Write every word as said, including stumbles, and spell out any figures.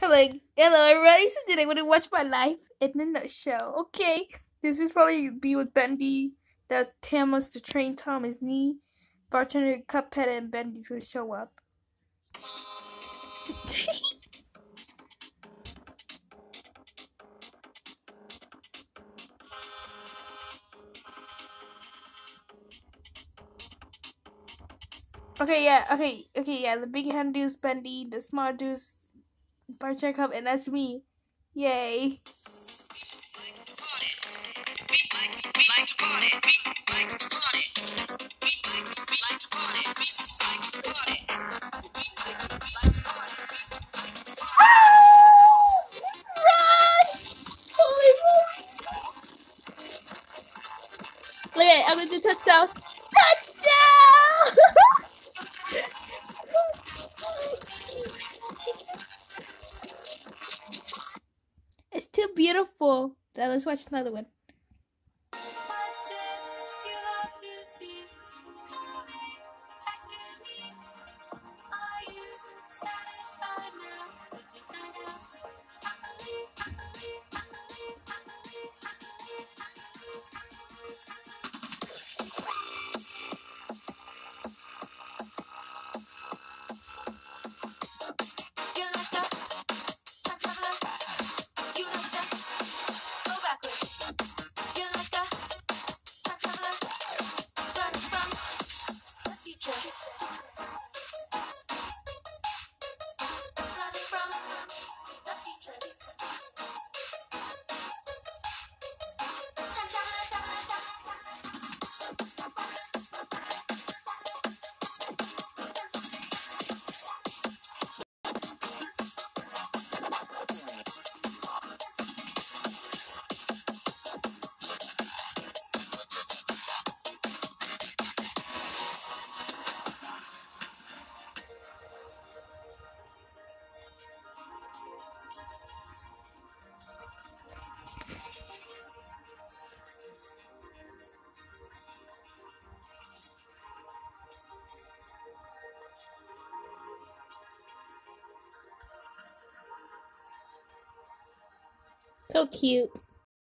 Hello, hello everybody. So today I'm gonna watch my life in a nutshell. Okay, this is probably be with Bendy. That Tam wants to train Tom his knee. Bartender, Cuphead, and Bendy's gonna show up. Okay, yeah, okay, okay, yeah. The big hand dude's Bendy. The small dude's Bartender Cup, and that's me. Yay! Look at it, I'm gonna do touchdown. Touchdown! It's too beautiful. Now let's watch another one. So cute.